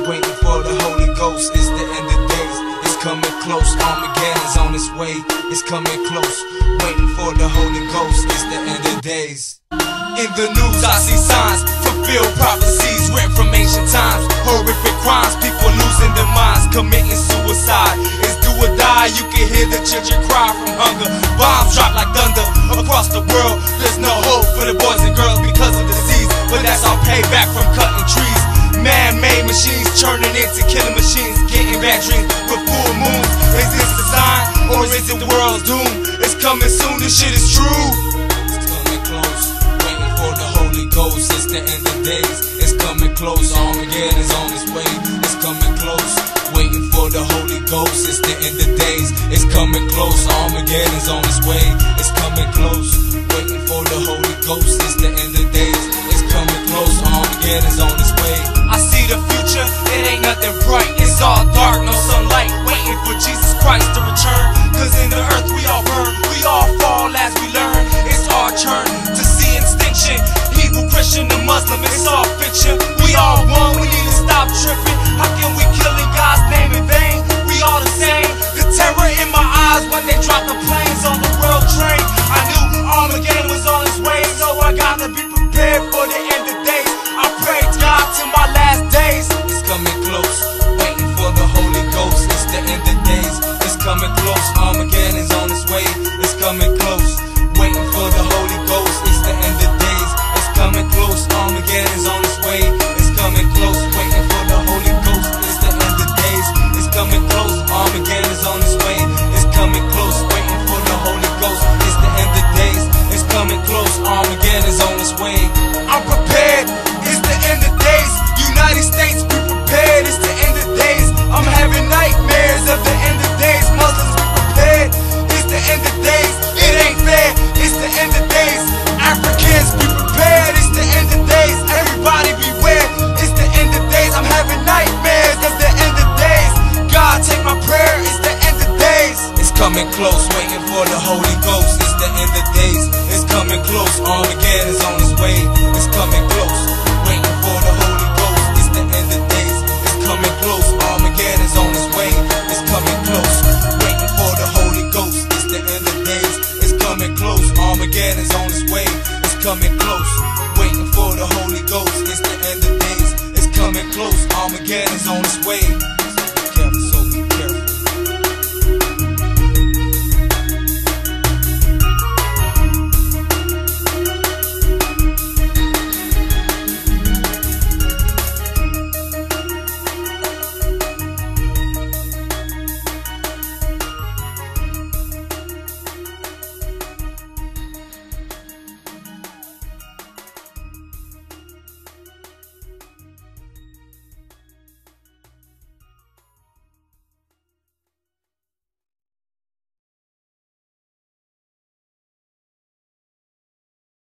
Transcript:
waiting for the Holy Ghost. It's the end of days, it's coming close. Armageddon's on its way, it's coming close. Waiting for the Holy Ghost, it's the end of days. In the news I see signs, fulfilled prophecies written from ancient times. Horrific crimes, people losing their minds, committing suicide. It's do or die, you can hear the children cry from hunger. Bombs drop like thunder across the world. There's no hope for the boys and girls because of disease, but that's all payback from cutting trees. Man-made machines turning into killing machines, getting bad dreams with full moons. Is this a sign, or is it the world's doom? It's coming soon, this shit is true. It's coming close, waiting for the Holy Ghost. It's the end of days, it's coming close. Armageddon's on its way, it's coming close. Waiting for the Holy Ghost, it's the end of days, it's coming close. Armageddon's on its way, it's coming close. Waiting for the Holy Ghost, it's the end of days, it's coming close. Armageddon's on its way. I see the future, it ain't nothing bright, it's all dark, no sunlight. Waiting for Jesus Christ to return, cause in the earth we all burn, we all fall as we learn. It's our turn to see extinction, Hebrew, Christian, and Muslim, it's all fiction. We all one, we need to stop tripping. How can we kill in God's name in vain? We all the same. The terror in my eyes when they drop the planes on the world train. I knew Armageddon was on its way, so I gotta be prepared for the end of days. I pray to God till my last days. It's coming close, waiting for the Holy Ghost. It's the end of days, it's coming close. Armageddon's on its way, it's coming close. Waiting for the Holy Ghost, it's the end of days, it's coming close. Armageddon's on its way, it's coming close. Waiting for the Holy Ghost, it's the end of days, it's coming close. Armageddon's on its way, it's coming close. Waiting for the Holy Ghost, it's the end of days, it's coming close. Armageddon's on its way. I'm prepared, it's the end of days. United States, be prepared, it's the end of days. I'm having nightmares of the end of days. Muslims, be prepared, it's the end of days. It ain't fair, it's the end of days. Africans, be prepared, it's the end of days. Everybody beware, it's the end of days. I'm having nightmares of the end of days. God, take my prayer, it's the end of days. It's coming close, waiting for the Holy Ghost. It's the end of days, it's coming close. Armageddon's on its way, it's coming close. Waiting for the Holy Ghost, it's the end of days, it's coming close. Armageddon's on its way, it's coming close. Waiting for the Holy Ghost, it's the end of days, it's coming close. Armageddon's on its way, it's coming close. Waiting for the Holy Ghost, it's the end of days, it's coming close. Armageddon's on its way.